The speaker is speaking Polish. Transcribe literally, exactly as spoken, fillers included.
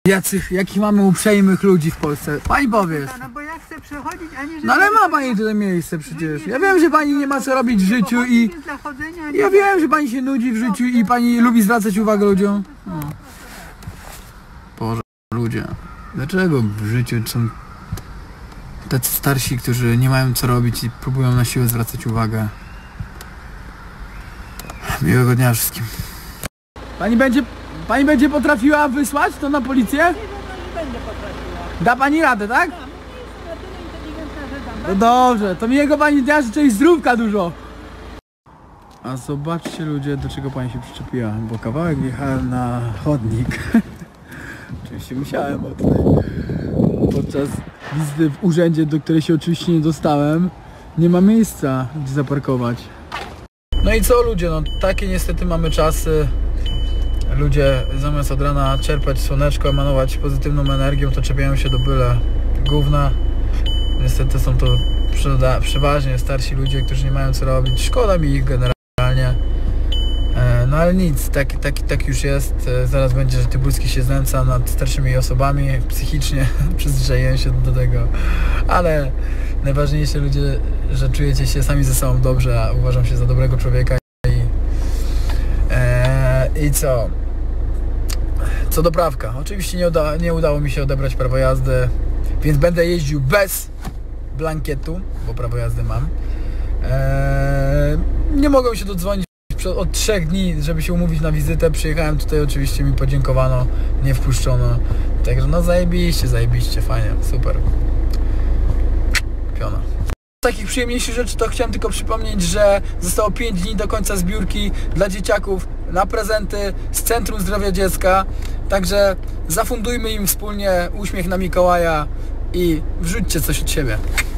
Jacych, jakich mamy uprzejmych ludzi w Polsce. Pani powie. No bo ja chcę przechodzić, a nie... No ale ma pani tutaj miejsce przecież. Ja wiem, że pani nie ma co robić w życiu i... Ja wiem, że pani się nudzi w życiu i pani lubi zwracać uwagę ludziom. No. Boże, ludzie. Dlaczego w życiu są tacy starsi, którzy nie mają co robić i próbują na siłę zwracać uwagę? Miłego dnia wszystkim. Pani będzie... Pani będzie potrafiła wysłać to na policję? Nie, nie będę potrafiła. Da pani radę, tak? Dam. Nie jestem na tyle inteligentna, że dam. No dobrze, to miłego pani dnia życzę i zdrówka dużo. A zobaczcie ludzie, do czego pani się przyczepiła, bo kawałek wjechałem na chodnik. Oczywiście musiałem, bo tutaj podczas wizyty w urzędzie, do której się oczywiście nie dostałem, nie ma miejsca, gdzie zaparkować. No i co ludzie, no takie niestety mamy czasy. Ludzie zamiast od rana czerpać słoneczko, emanować pozytywną energią, to czepiają się do byle gówna. Niestety są to przeważnie starsi ludzie, którzy nie mają co robić. Szkoda mi ich generalnie. No ale nic, tak, tak, tak już jest. Zaraz będzie, że Tybulski się znęca nad starszymi osobami psychicznie. Przyzwyczaiłem się do tego. Ale najważniejsze ludzie, że czujecie się sami ze sobą dobrze, a uważam się za dobrego człowieka. I, e, i co? Co do prawka. Oczywiście nie, uda, nie udało mi się odebrać prawa jazdy, więc będę jeździł bez blankietu, bo prawo jazdy mam. Eee, nie mogłem się dodzwonić od trzech dni, żeby się umówić na wizytę. Przyjechałem tutaj, oczywiście mi podziękowano, nie wpuszczono. Także no zajebiście, zajebiście, fajnie, super. Piona. Z takich przyjemniejszych rzeczy to chciałem tylko przypomnieć, że zostało pięć dni do końca zbiórki dla dzieciaków na prezenty z Centrum Zdrowia Dziecka. Także zafundujmy im wspólnie uśmiech na Mikołaja i wrzućcie coś od siebie.